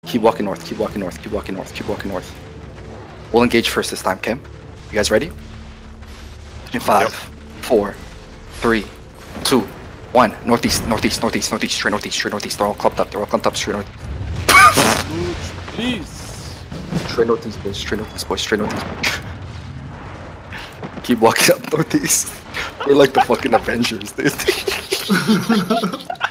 Keep walking north, keep walking north, keep walking north, keep walking north. We'll engage first this time, okay? You guys ready? In 5, 4, 3, 2, 1. Northeast, northeast, northeast, northeast, straight northeast, straight northeast. They're all clumped up, straight north. Please. Straight northeast, boys, straight northeast, boys, straight northeast. Keep walking up northeast. We're like the fucking Avengers, dude.